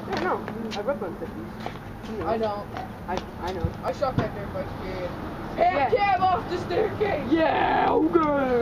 Yeah, no, I rub on 50s. You know. I don't. I know. I shot that dirt bike, period. Hey, cab off the staircase! Yeah, okay!